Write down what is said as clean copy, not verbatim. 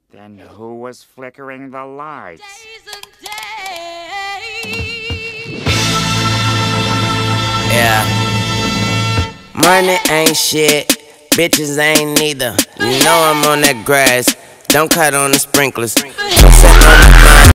Then who was flickering the lights? Yeah. Money ain't shit, bitches ain't neither. You know I'm on that grass, don't cut on the sprinklers.